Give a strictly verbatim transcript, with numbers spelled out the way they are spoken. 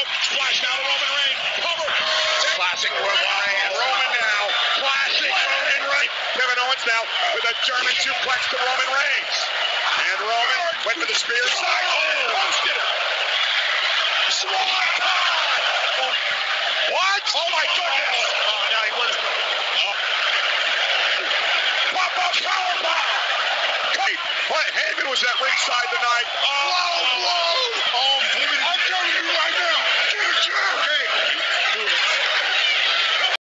Splash now to Roman Reigns. Cover. Classic Roman and Roman now. Classic Roman Reigns. Kevin Owens now with a German suplex to Roman Reigns. And Roman went for the spear. Side. Oh, posted it. Swan. What? Oh my goodness. Oh, no, he wasn't. Oh. Pop up powerbomb. What Heyman was at ringside tonight. Oh, blow, blow. Oh